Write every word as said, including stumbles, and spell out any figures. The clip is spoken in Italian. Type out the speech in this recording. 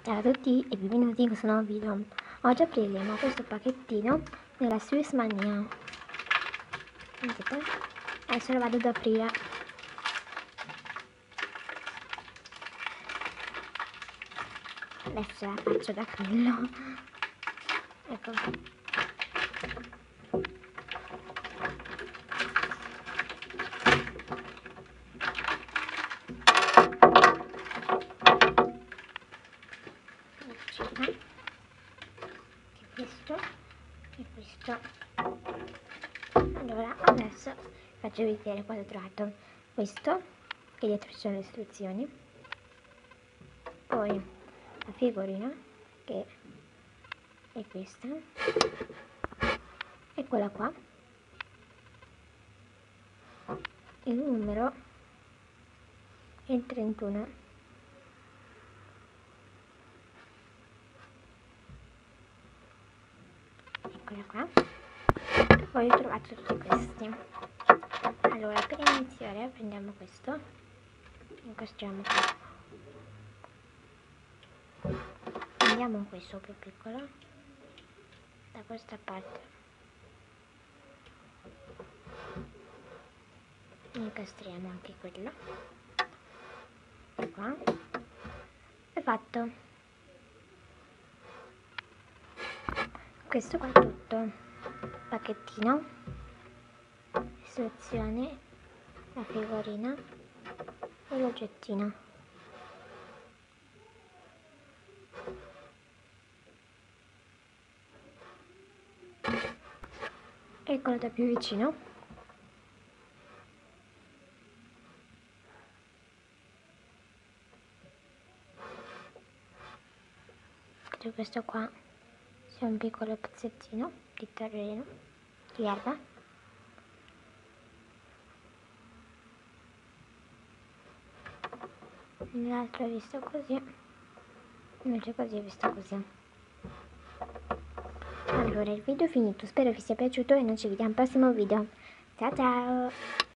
Ciao a tutti e benvenuti in questo nuovo video. Oggi apriremo questo pacchettino della Swiss Mania. Vedete? Adesso lo vado ad aprire. Adesso la faccio da quello. Ecco. Questo e questo. Allora adesso faccio vedere cosa ho trovato. Questo, che dietro ci sono le istruzioni, poi la figurina che è questa e quella qua, il numero è il trentuno. Eccola qua. Poi ho trovato tutti questi. Allora, per iniziare prendiamo questo, incastriamo qui, prendiamo questo più piccolo da questa parte, incastriamo anche quello e qua, è fatto. Questo qua è tutto, pacchettino, istruzioni, la figurina e l'oggettino. Eccolo da più vicino. Credo questo qua sia un piccolo pezzettino di terreno, di erba. L'altro è visto così, invece così è visto così. Allora, il video è finito, spero vi sia piaciuto e noi ci vediamo al prossimo video. Ciao ciao!